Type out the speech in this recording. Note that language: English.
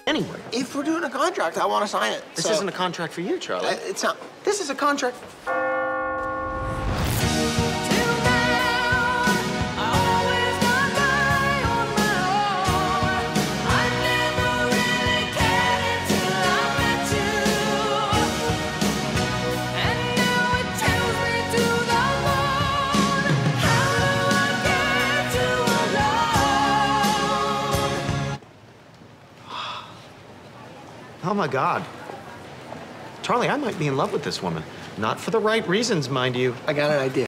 Anywhere. If we're doing a contract, I want to sign it. This isn't a contract for you, Charlie. It's not. This is a contract. Oh, my God. Charlie, I might be in love with this woman. Not for the right reasons, mind you. I got an idea.